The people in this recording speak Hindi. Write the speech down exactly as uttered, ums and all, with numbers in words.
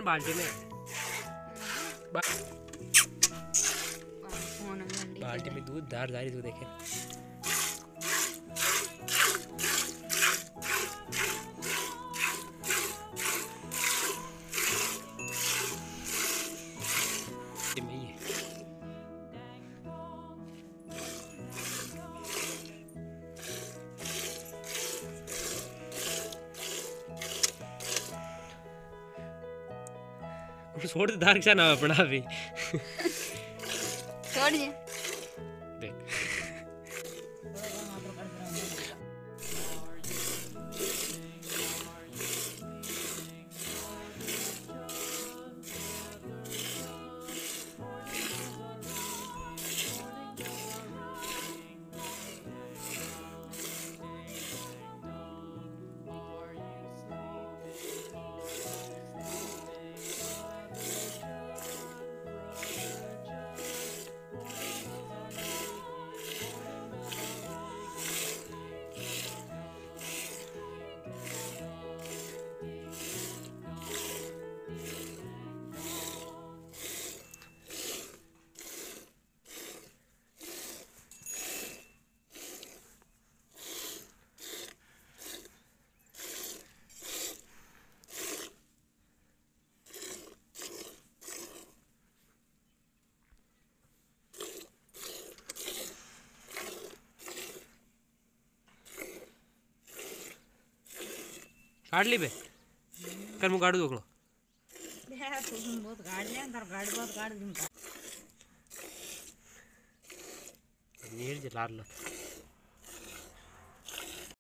बाल्टी में बा... बाल्टी में दूध धार धारी दूध देखे छोड़ दे धार ना अपना भी छोड़ दे देख काट ली बे कर मुँह काट दो बहुत गाड़ ले अंदर गाड़ बहुत गाड़ दूंगा नीर जला लो।